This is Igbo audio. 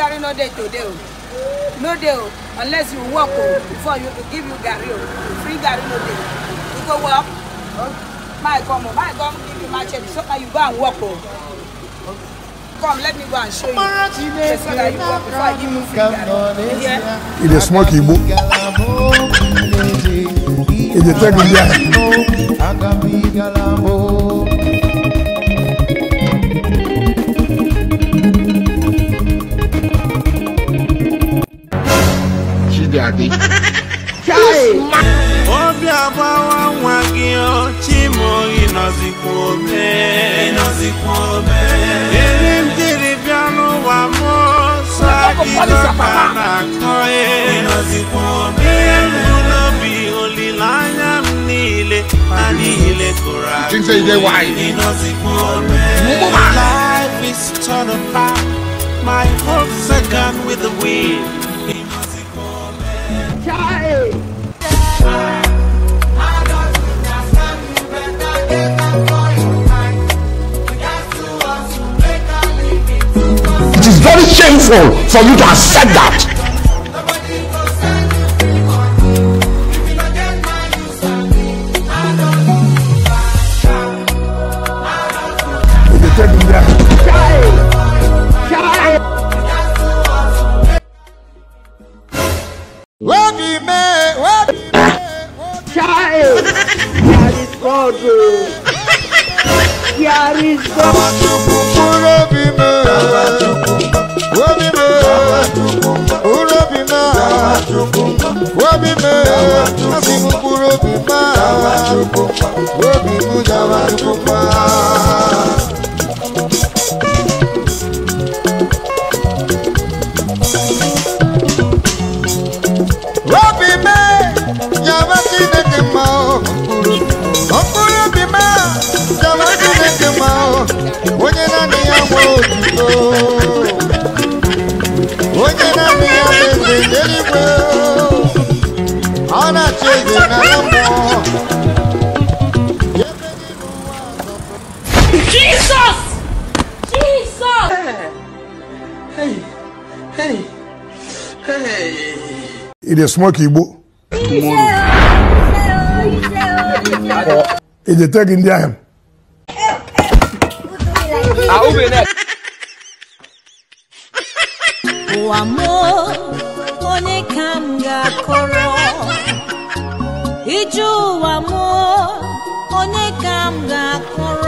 Gary no day today. No day unless you work before you give you Gary. Free Gary no day. You go work. My come give you my check. So you go and work. Come, let me go and show you. So that you work before I give you free Gary. Yeah. It is smoky book. It is taking Daddy. Things say they why. Life is torn apart. My hopes are gone with the wind. It is very shameful for you to accept that. Jesus! Jesus! Hey. It is smoky book. It is taking them. O amor, onde canga coro. Iju amor, onde canga coro.